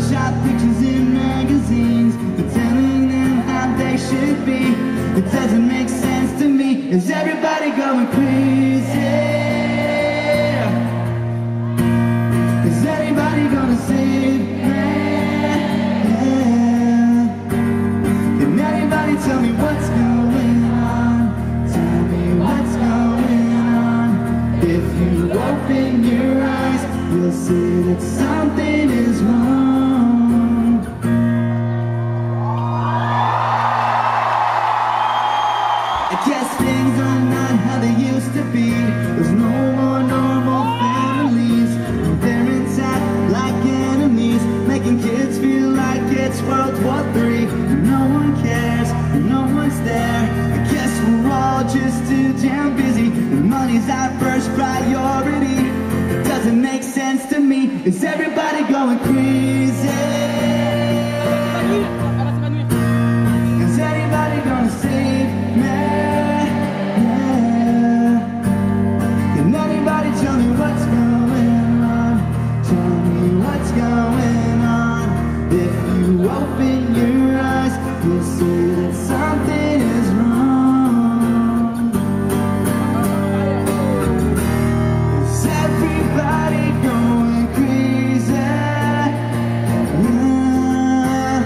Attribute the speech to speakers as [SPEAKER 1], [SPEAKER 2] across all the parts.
[SPEAKER 1] Photoshop pictures in magazines, but telling them how they should be. It doesn't make sense to me. Is everybody going crazy? Is anybody gonna save me? Yeah. Can anybody tell me what's going on? Tell me what's going on. If you open your eyes, you'll see that something is wrong. I guess things are not how they used to be. There's no more normal families. Parents act like enemies, making kids feel like it's World War III. No one cares, no one's there. I guess we're all just too damn busy, and money's our first priority. It doesn't make sense to me. Is everybody going crazy? Is anybody gonna save me? Yeah. Can anybody tell me what's going on? Tell me what's going on. If you open your eyes, you'll see that something is wrong. Is everybody going crazy? Yeah.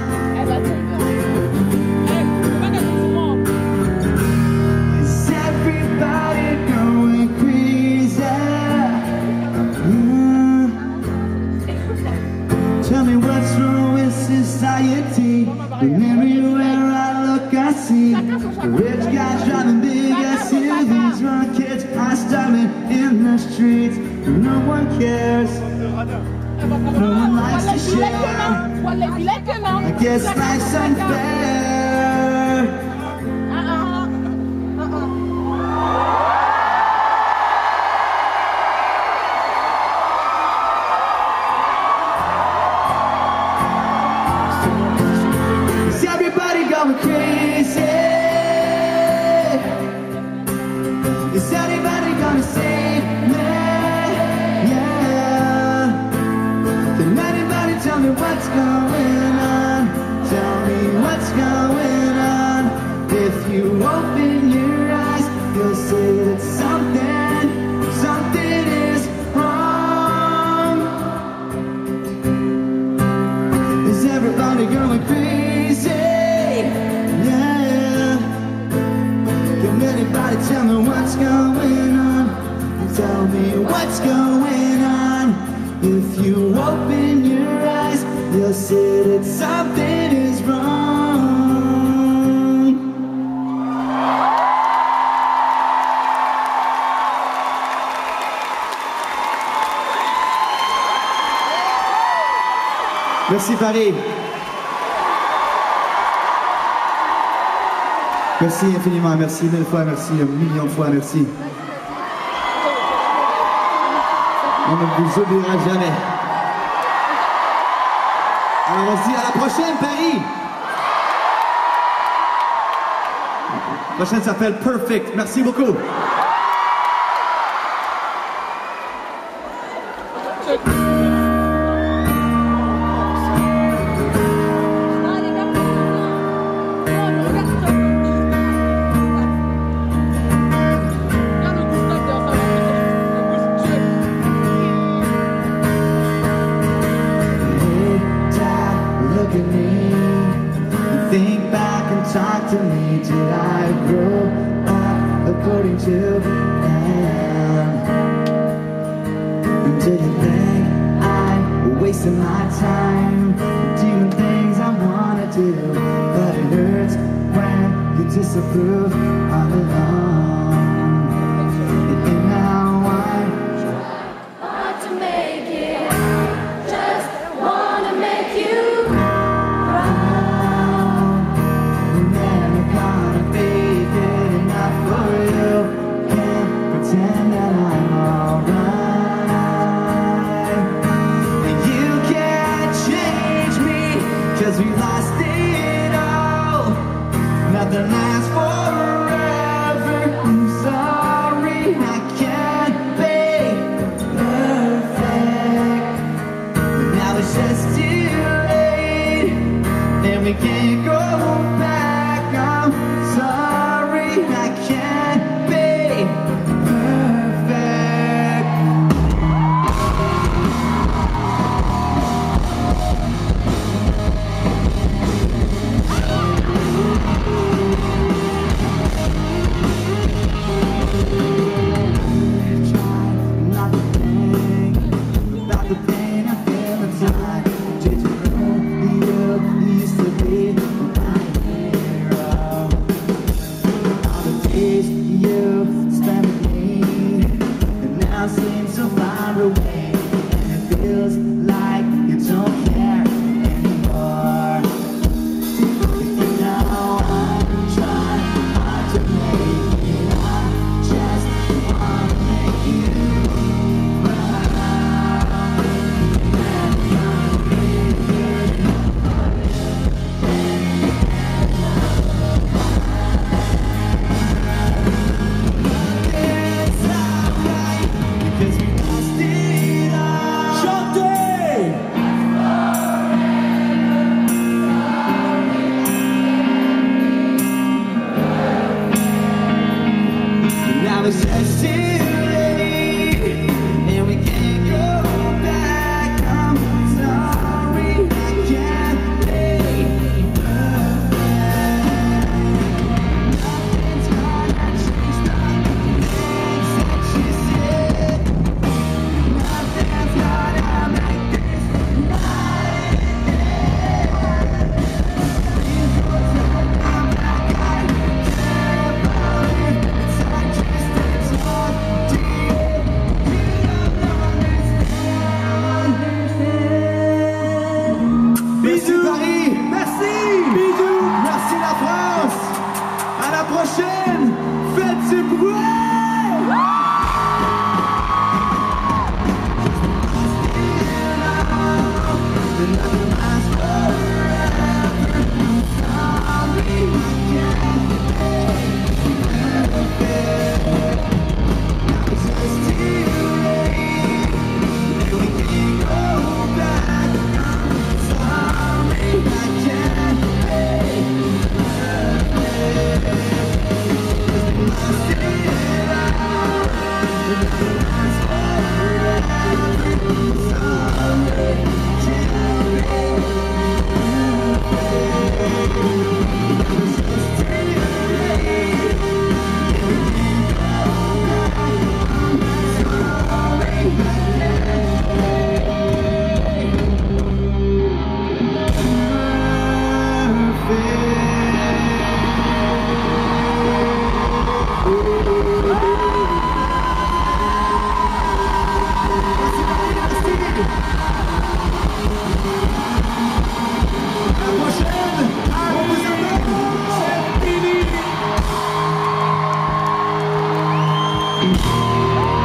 [SPEAKER 1] Is everybody going crazy? Yeah. Tell me what's wrong with society. And everywhere I look I see rich guys driving big SUVs, run kids are starving in the streets. No one cares, no one likes to share. I guess life's unfair. Is everybody going crazy? Is anybody gonna save me? Yeah. Can anybody tell me what's going on? Tell me what's going on. If you open your eyes, you'll see that something is wrong. Is everybody going crazy? Yeah. Can anybody tell me what's going on? Tell me what's going on. If you open your eyes, you'll see that something is wrong. Merci Paris. Merci infiniment, merci mille fois, merci un million de fois, merci. On ne vous oubliera jamais. Alors on se dit à la prochaine, Paris. La prochaine s'appelle Perfect. Merci beaucoup. Think back and talk to me. Did I grow up according to plan? And did you think I wasted my time doing things I wanna do? But it hurts when you disapprove all along. And now I
[SPEAKER 2] want to make it, just wanna make you.
[SPEAKER 1] Pretend that I'm alright. And you can't change me, 'cause we lost it all. Nothing lasts forever. I'm sorry, I can't be perfect. But now it's just too late. we can't go back. I'm sorry, I can't be perfect. Not to think about the pain I feel inside. Did you know you used to be my hero? All the days you spent with me, and now seem so far away, and it feels like you don't care anymore. You know I'm trying hard to make it. I just wanna make you now it's just too late, and we can't go back. I'm sorry, I can't be perfect. Nothing's gonna change the things that you said. Nothing's gonna make this right. Please don't tell me I'm not gonna care about it. It's not just bisous Paris, merci. Bisous, merci la France. À la prochaine. Faites du bruit.
[SPEAKER 2] Thank you.